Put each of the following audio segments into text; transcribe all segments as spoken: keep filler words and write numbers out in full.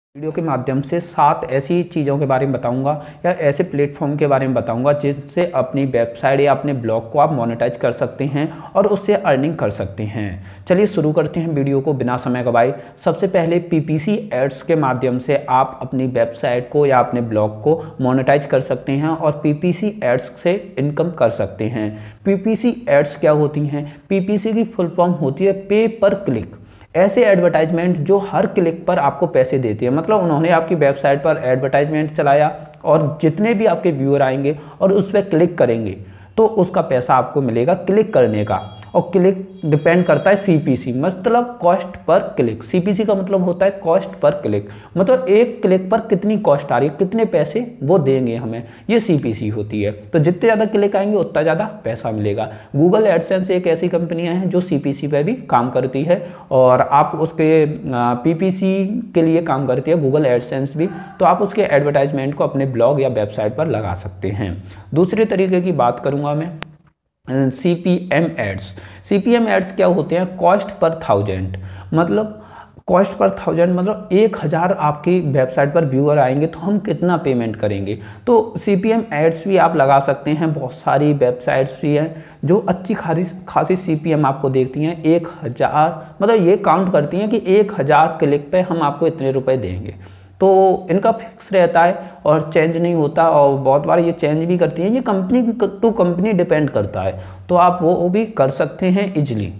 Video के माध्यम से सात ऐसी चीज़ों के बारे में बताऊंगा या ऐसे प्लेटफॉर्म के बारे में बताऊंगा जिनसे अपनी वेबसाइट या अपने ब्लॉग को आप मोनेटाइज कर सकते हैं और उससे अर्निंग कर सकते हैं। चलिए शुरू करते हैं वीडियो को बिना समय गवाए। सबसे पहले पीपीसी एड्स के माध्यम से आप अपनी वेबसाइट को या अपने ब्लॉग को मोनेटाइज कर सकते हैं और पीपीसी एड्स से इनकम कर सकते हैं। पीपीसी एड्स क्या होती हैं? पीपीसी की फुल फॉर्म होती है पे पर क्लिक। ऐसे एडवर्टाइजमेंट जो हर क्लिक पर आपको पैसे देती है, मतलब उन्होंने आपकी वेबसाइट पर एडवर्टाइजमेंट चलाया और जितने भी आपके व्यूअर आएंगे और उस पर क्लिक करेंगे तो उसका पैसा आपको मिलेगा क्लिक करने का। और क्लिक डिपेंड करता है सीपीसी, मतलब कॉस्ट पर क्लिक। सीपीसी का मतलब होता है कॉस्ट पर क्लिक, मतलब एक क्लिक पर कितनी कॉस्ट आ रही है, कितने पैसे वो देंगे हमें, ये सीपीसी होती है। तो जितने ज़्यादा क्लिक आएंगे उतना ज़्यादा पैसा मिलेगा। गूगल एडसेंस एक ऐसी कंपनियां हैं जो सीपीसी पे भी काम करती है और आप उसके पीपीसी के लिए काम करती है गूगल एडसेंस भी, तो आप उसके एडवर्टाइजमेंट को अपने ब्लॉग या वेबसाइट पर लगा सकते हैं। दूसरे तरीके की बात करूँगा मैं C P M ads. C P M ads क्या होते हैं? कॉस्ट पर थाउजेंड, मतलब कॉस्ट पर थाउजेंड मतलब एक हज़ार आपकी वेबसाइट पर व्यूअर आएंगे तो हम कितना पेमेंट करेंगे। तो सी पी एम एड्स भी आप लगा सकते हैं। बहुत सारी वेबसाइट्स भी हैं जो अच्छी खासी खासी सी पी एम आपको देखती हैं। एक हज़ार मतलब ये काउंट करती हैं कि एक हज़ार क्लिक पे हम आपको इतने रुपए देंगे, तो इनका फिक्स रहता है और चेंज नहीं होता। और बहुत बार ये चेंज भी करती हैं, ये कंपनी टू कंपनी डिपेंड करता है, तो आप वो भी कर सकते हैं इजली।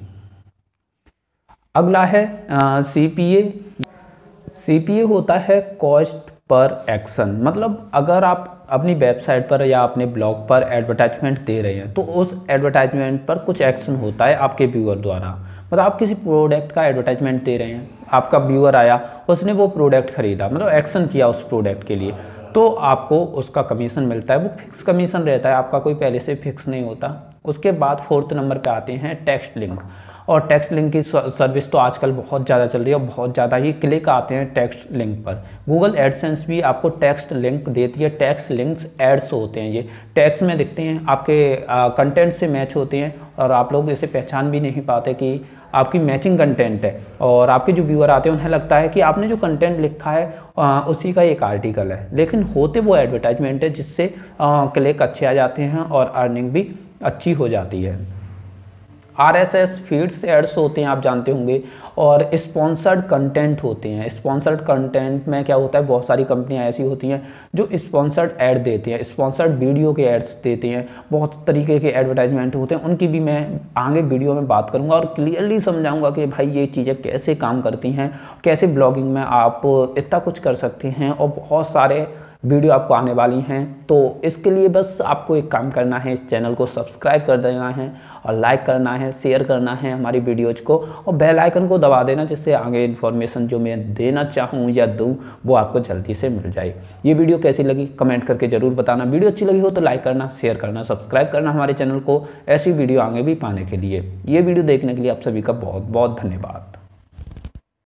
अगला है C P A. C P A होता है कॉस्ट पर एक्शन, मतलब अगर आप अपनी वेबसाइट पर या अपने ब्लॉग पर एडवर्टाइजमेंट दे रहे हैं तो उस एडवर्टाइजमेंट पर कुछ एक्शन होता है आपके व्यूअर द्वारा। मतलब आप किसी प्रोडक्ट का एडवर्टाइजमेंट दे रहे हैं, आपका व्यूअर आया, उसने वो प्रोडक्ट खरीदा, मतलब एक्शन किया उस प्रोडक्ट के लिए, तो आपको उसका कमीशन मिलता है। वो फिक्स कमीशन रहता है, आपका कोई पहले से फिक्स नहीं होता। उसके बाद फोर्थ नंबर पे आते हैं टेक्स्ट लिंक। और टेक्स्ट लिंक की सर्विस तो आजकल बहुत ज़्यादा चल रही है और बहुत ज़्यादा ही क्लिक आते हैं टेक्स्ट लिंक पर। गूगल एडसेंस भी आपको टेक्स्ट लिंक देती है। टेक्स्ट लिंक्स एड्स होते हैं, ये टेक्स्ट में दिखते हैं, आपके कंटेंट से मैच होते हैं और आप लोग इसे पहचान भी नहीं पाते कि आपकी मैचिंग कंटेंट है। और आपके जो व्यूअर आते हैं उन्हें लगता है कि आपने जो कंटेंट लिखा है आ, उसी का एक आर्टिकल है, लेकिन होते वो एडवर्टाइजमेंट है जिससे क्लिक अच्छे आ जाते हैं और अर्निंग भी अच्छी हो जाती है। R S S feeds ads होते हैं, आप जानते होंगे, और स्पॉन्सर्ड कंटेंट होते हैं। स्पॉन्सर्ड कंटेंट में क्या होता है, बहुत सारी कंपनियां ऐसी होती हैं जो स्पॉन्सर्ड ऐड देती हैं, स्पॉन्सर्ड वीडियो के एड्स देते हैं, बहुत तरीके के एडवर्टाइजमेंट होते हैं। उनकी भी मैं आगे वीडियो में बात करूंगा और क्लियरली समझाऊंगा कि भाई ये चीज़ें कैसे काम करती हैं, कैसे ब्लॉगिंग में आप इतना कुछ कर सकते हैं, और बहुत सारे वीडियो आपको आने वाली हैं। तो इसके लिए बस आपको एक काम करना है, इस चैनल को सब्सक्राइब कर देना है और लाइक करना है, शेयर करना है हमारी वीडियोज़ को, और बेल आइकन को दबा देना, जिससे आगे इन्फॉर्मेशन जो मैं देना चाहूँ या दूँ वो आपको जल्दी से मिल जाए। ये वीडियो कैसी लगी कमेंट करके ज़रूर बताना। वीडियो अच्छी लगी हो तो लाइक करना, शेयर करना, सब्सक्राइब करना हमारे चैनल को, ऐसी वीडियो आगे भी पाने के लिए। ये वीडियो देखने के लिए आप सभी का बहुत बहुत धन्यवाद।